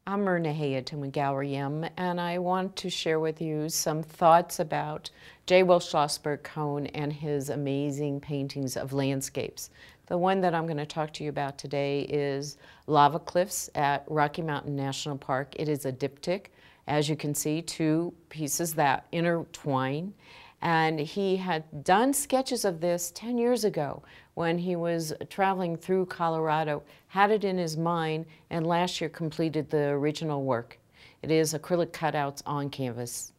I'm Myrna Hayat and I want to share with you some thoughts about J. Will Schlossberg-Cohen and his amazing paintings of landscapes. The one that I'm going to talk to you about today is Lava Cliffs at Rocky Mountain National Park. It is a diptych. As you can see, two pieces that intertwine. And he had done sketches of this 10 years ago when he was traveling through Colorado, had it in his mind, and last year completed the original work. It is acrylic cutouts on canvas.